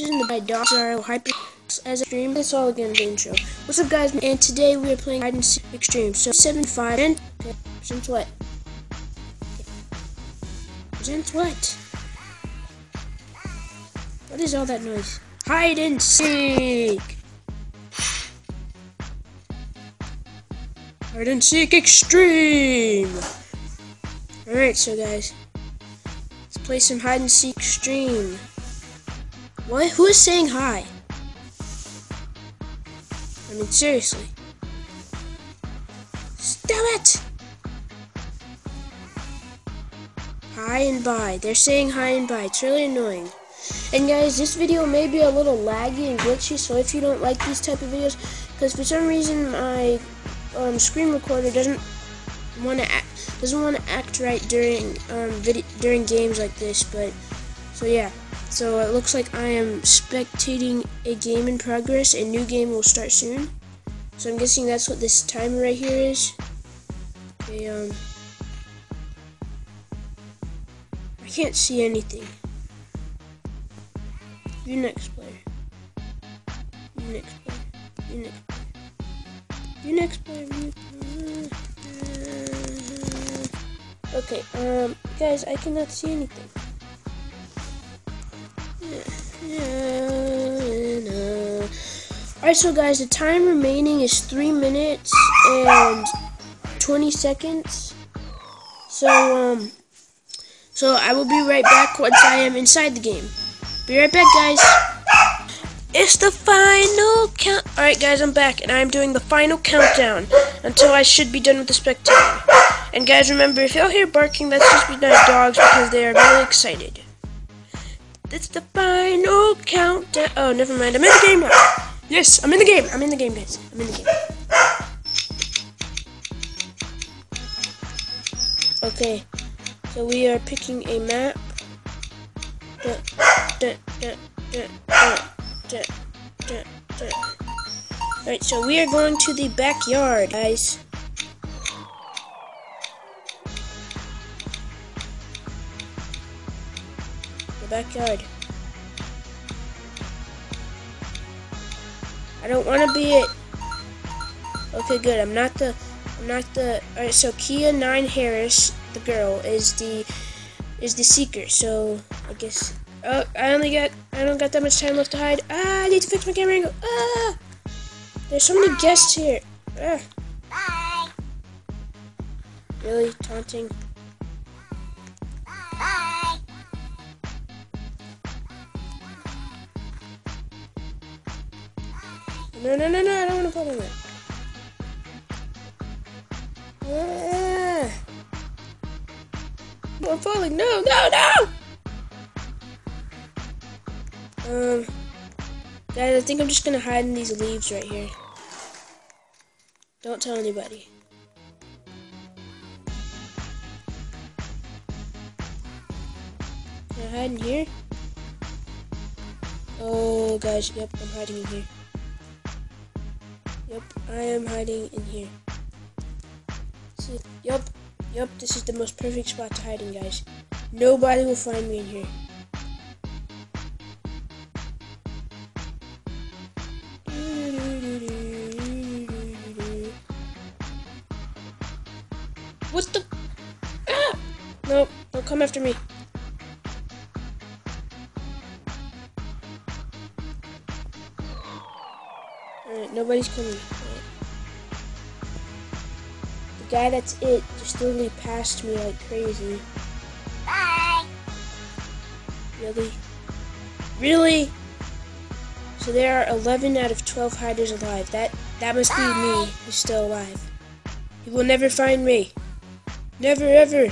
and the dogs are hyper as a stream. That's all again the intro. What's up, guys? And today we are playing hide and seek extreme. So 75 and presents what? Presents what? What is all that noise? Hide and seek. Hide and seek extreme. Alright, so guys, let's play some hide and seek extreme. What? Who is saying hi? I mean, seriously. Stop it! Hi and bye. They're saying hi and bye. It's really annoying. And guys, this video may be a little laggy and glitchy, so if you don't like these type of videos, because for some reason my screen recorder doesn't want to act right during games like this. But so yeah, so it looks like I am spectating a game in progress. A new game will start soon, so I'm guessing that's what this timer right here is. Okay, I can't see anything. You next player. You next player. You next player. You next player. Okay, guys, I cannot see anything. Alright, so guys, the time remaining is 3 minutes and 20 seconds. So I will be right back once I am inside the game. Be right back, guys. It's the final count. Alright, guys, I'm back, and I'm doing the final countdown until I should be done with the spectator. And guys, remember, if y'all hear barking, that's just my dogs because they are really excited. It's the final countdown. Oh, never mind. I'm in the game now. Yes, I'm in the game. I'm in the game, guys. I'm in the game. Okay, so we are picking a map. Alright, so we are going to the backyard, guys. The backyard. I don't want to be it. Okay, good. I'm not the. Alright, so Kia 9 Harris, the girl, is the seeker. So I guess. Oh, I don't got that much time left to hide. Ah, I need to fix my camera angle. Ah, there's so many guests here. Ah. Bye. Really taunting. Bye. No, I don't want to put on that. Ah. Oh, I'm falling. No. Guys, I think I'm just gonna hide in these leaves right here. Don't tell anybody. Can I hide in here? Oh, guys, yep, I'm hiding in here. Yep, I am hiding in here. See, yep, this is the most perfect spot to hide in, guys. Nobody will find me in here. What the? Ah! Nope, don't come after me. Alright, nobody's coming. Right. The guy that's it just literally passed me like crazy. Bye. Really? So there are 11 out of 12 hiders alive. That must be me who's still alive. He will never find me. Never ever.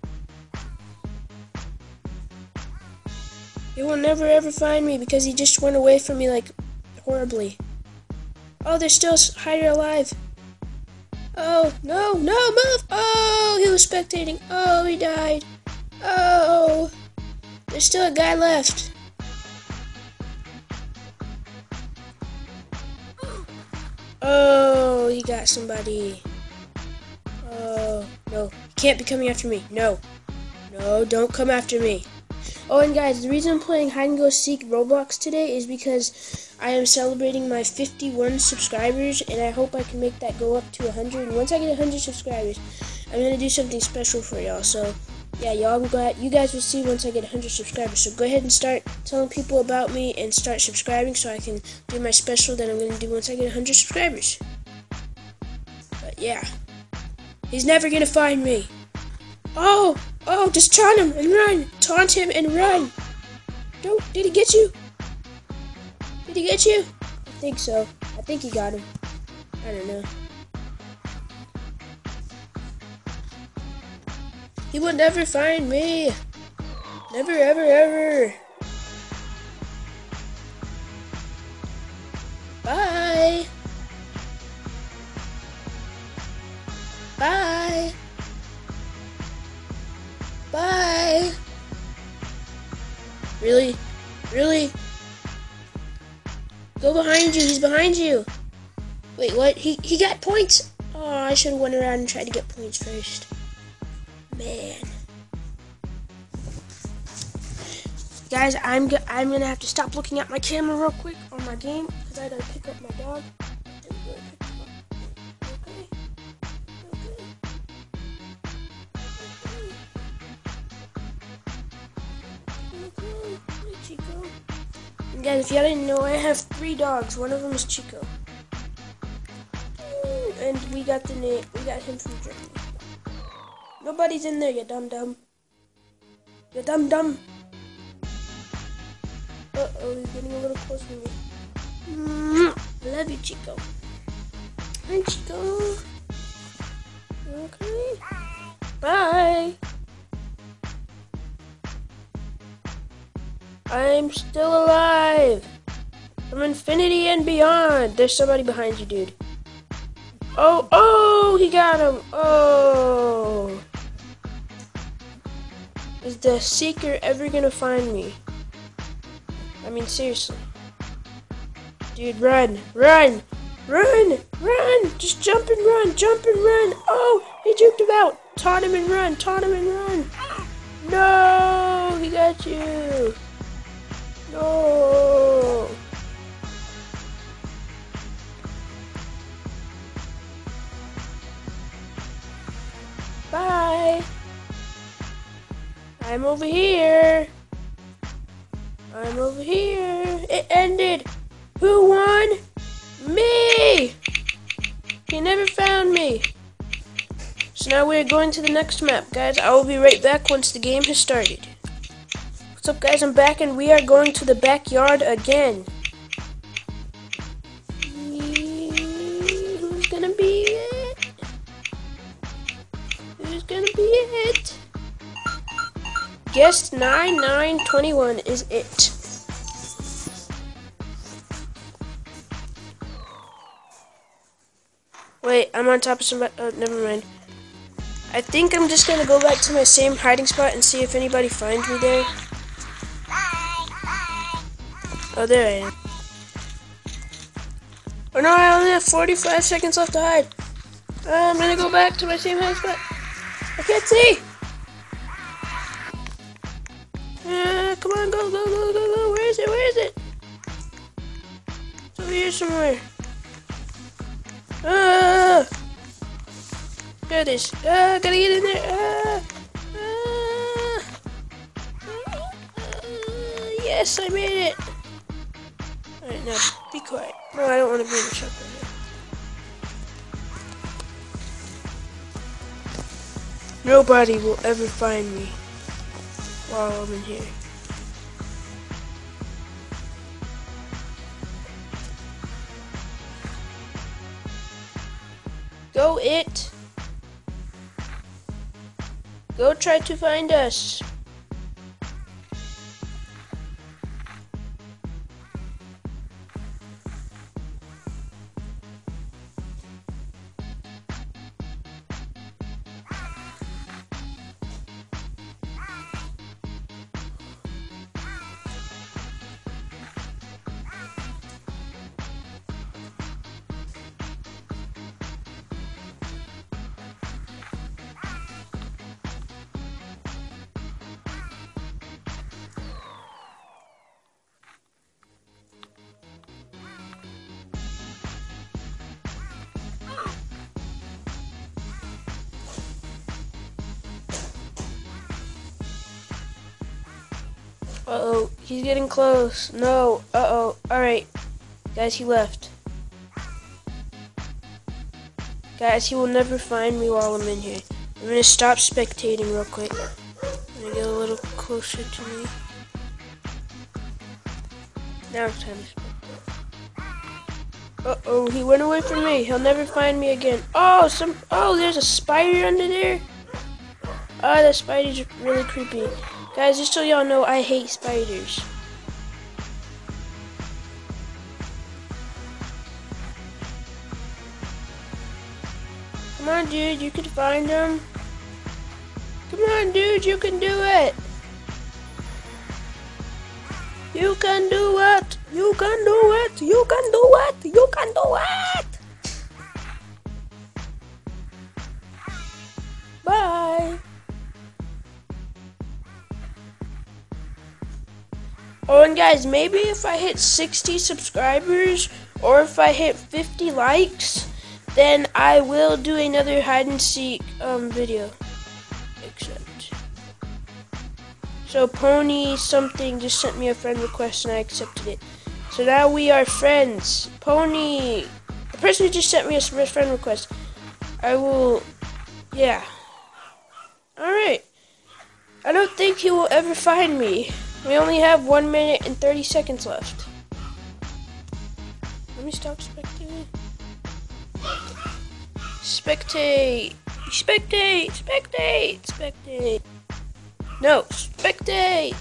He will never ever find me because he just went away from me like horribly. Oh, there's still a hider alive. Oh, no, move. Oh, he was spectating. Oh, he died. Oh, there's still a guy left. Oh, he got somebody. Oh, no. You can't be coming after me. No, don't come after me. Oh, and guys, the reason I'm playing hide and go seek Roblox today is because I am celebrating my 51 subscribers, and I hope I can make that go up to 100. And once I get 100 subscribers, I'm gonna do something special for y'all. So, yeah, you guys will see once I get 100 subscribers. So go ahead and start telling people about me and start subscribing so I can do my special that I'm gonna do once I get 100 subscribers. But yeah, he's never gonna find me. Oh, just taunt him and run. Taunt him and run. Did he get you? Did he get you? I think so. I think he got him. I don't know. He will never find me. Never, ever, ever. Bye. Bye. Bye. Really? Really? Go behind you. He's behind you. Wait, what? He got points? Oh, I should have went around and tried to get points first. Man. Guys, I'm gonna have to stop looking at my camera real quick on my game because I gotta pick up my dog. Chico. And guys, if y'all didn't know, I have 3 dogs. One of them is Chico, and we got him from Germany. Nobody's in there, you dum-dum. You dum-dum. Uh-oh, he's getting a little close to me. I love you, Chico. Hi, Chico. Okay. Bye. I'm still alive. From infinity and beyond. There's somebody behind you, dude. Oh, he got him. Oh. Is the seeker ever gonna find me? I mean, seriously. Dude, run. Just jump and run. Oh, he juked him out. Taunt him and run. No, he got you. No. Bye. I'm over here. It ended. Who won? Me! He never found me. So now we're going to the next map, guys. I will be right back once the game has started. What's up, guys? I'm back, and we are going to the backyard again. Who's gonna be it? Guest 9921 is it. Wait, I'm on top of somebody. Oh, never mind. I think I'm just gonna go back to my same hiding spot and see if anybody finds me there. Oh, there I am. Oh no, I only have 45 seconds left to hide. I'm gonna go back to my same hiding spot. I can't see. Come on, go. Where is it? It's over here somewhere. There it is. Gotta get in there. Yes, I made it. Alright, now, be quiet. No, I don't want to be in the shop right now. Nobody will ever find me while I'm in here. Go it. Go try to find us. Uh-oh, he's getting close. No, uh-oh. Alright, guys, he left. Guys, he will never find me while I'm in here. I'm gonna stop spectating real quick. I'm gonna get a little closer to me. Now it's time to spectate. Uh-oh, he went away from me. He'll never find me again. Oh, there's a spider under there. Oh, that spider's really creepy. Guys, just so y'all know, I hate spiders. Come on, dude, you can find them. Come on, dude, you can do it. You can do it. You can do it. You can do it. You can do it. Bye. Oh, and guys, maybe if I hit 60 subscribers or if I hit 50 likes, then I will do another hide and seek video. So Pony something just sent me a friend request and I accepted it. So now we are friends. Pony, the person who just sent me a friend request, I will, yeah. Alright. I don't think he will ever find me. We only have 1 minute and 30 seconds left. Let me stop spectating. Spectate. Spectate. Spectate. Spectate. No, spectate!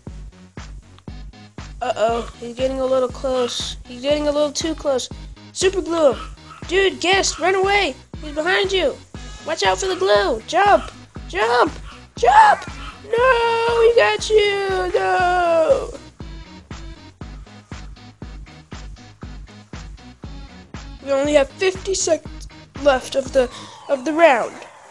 Uh-oh, he's getting a little close. He's getting a little too close. Super glue him. Dude, guest, run away. He's behind you. Watch out for the glue. Jump! Jump! Jump! No, he got you! No! We only have 50 seconds left of the round.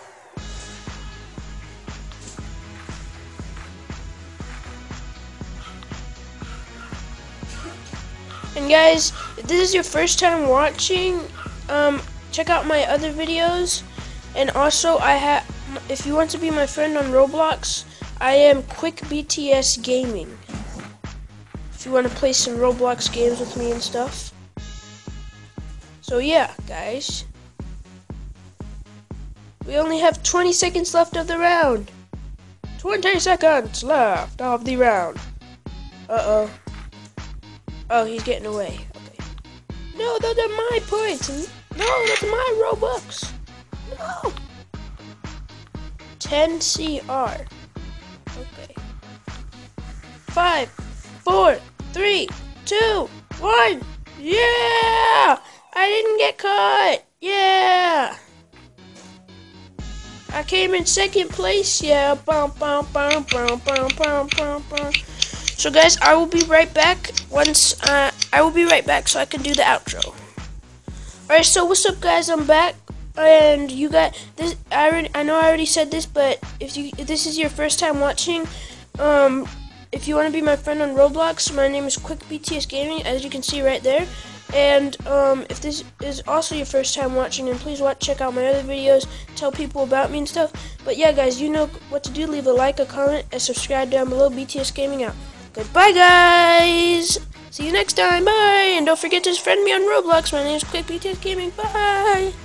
And guys, if this is your first time watching, check out my other videos. And also, if you want to be my friend on Roblox, I am Quick BTS Gaming. If you want to play some Roblox games with me and stuff. So yeah, guys. We only have 20 seconds left of the round. 20 seconds left of the round. Uh-oh. Oh, he's getting away. Okay. No, those are my points. No, that's my Robux. No. 10 CR. Okay. 5, 4, 3, 2, 1. Yeah! I didn't get caught. Yeah! I came in second place. Yeah. Bum, bum, bum, bum, bum, bum, bum, bum. So guys, I will be right back so I can do the outro. Alright, so what's up guys, I'm back, and you got this. I know I already said this, but if this is your first time watching, if you want to be my friend on Roblox, my name is Quick BTS Gaming, as you can see right there. And if this is also your first time watching, then please check out my other videos, tell people about me and stuff. But yeah guys, you know what to do. Leave a like, a comment, and subscribe down below. BTS Gaming out. Goodbye, guys. See you next time. Bye. And don't forget to friend me on Roblox. My name is Quick BTS Gaming. Bye.